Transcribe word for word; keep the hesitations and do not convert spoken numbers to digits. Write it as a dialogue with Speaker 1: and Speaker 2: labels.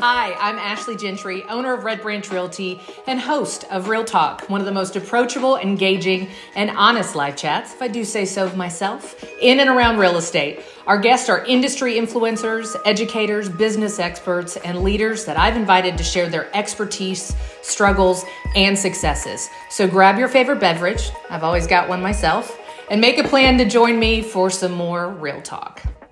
Speaker 1: Hi, I'm Ashley Gentry, owner of RedBranch Realty and host of Real Talk, one of the most approachable, engaging, and honest live chats, if I do say so myself, in and around real estate. Our guests are industry influencers, educators, business experts, and leaders that I've invited to share their expertise, struggles, and successes. So grab your favorite beverage, I've always got one myself, and make a plan to join me for some more Real Talk.